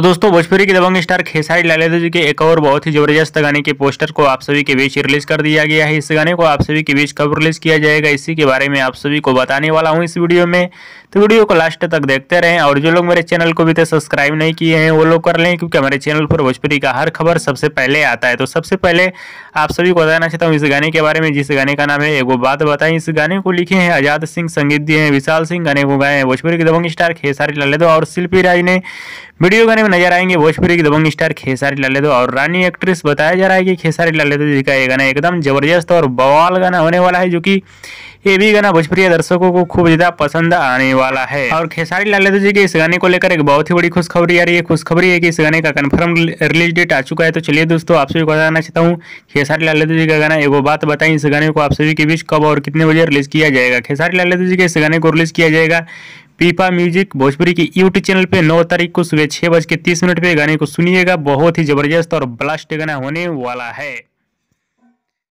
दोस्तों भोजपुरी के दबंग स्टार खेसारी लाल यादव जी के एक और बहुत ही जबरदस्त गाने के पोस्टर को आप सभी के बीच रिलीज कर दिया गया है। इस गाने को आप सभी के बीच कब रिलीज किया जाएगा इसी के बारे में आप सभी को बताने वाला हूं इस वीडियो में। तो वीडियो को लास्ट तक देखते रहें और जो लोग मेरे चैनल को भी तक सब्सक्राइब नहीं किए हैं वो लोग कर लें, क्योंकि हमारे चैनल पर भोजपुरी का हर खबर सबसे पहले आता है। तो सबसे पहले आप सभी को बताना चाहता हूँ इस गाने के बारे में, जिस गाने का नाम है एगो बात बताएं। इस गाने को लिखे हैं आजाद सिंह, संगीत दिए हैं विशाल सिंह, गाने को गाए हैं भोजपुरी के दबंग स्टार खेसारी लाल यादव और शिल्पी राय ने। वीडियो गाने में नजर आएंगे भोजपुरी के दबंग स्टार खेसारी लाल यादव और रानी एक्ट्रेस। बताया जा रहा है कि खेसारी लाल यादव जी का ये गाना एकदम जबरदस्त और बवाल गाना होने वाला है, जो कि ये भी गाना भोजपुरी दर्शकों को खूब ज्यादा पसंद आने वाला है। और खेसारी लाल यादव जी के इस गाने को लेकर एक बहुत ही बड़ी खुशखबरी आ रही है। खुशखबरी है कि इस गाने का कंफर्म रिलीज डेट आ चुका है। तो चलिए दोस्तों, आप सभी को बताना चाहता हूँ खेसारी लाल यादव जी का गाना एगो बात बताएं, इस गाने को आप सभी के बीच कब और कितने बजे रिलीज किया जाएगा। खेसारी लाल यादव जी के इस गाने को रिलीज किया जाएगा पीपा म्यूजिक भोजपुरी की यूट्यूब चैनल पे 9 तारीख को सुबह 6:30 पे। गाने को सुनिएगा, बहुत ही जबरदस्त और ब्लास्ट गाना होने वाला है।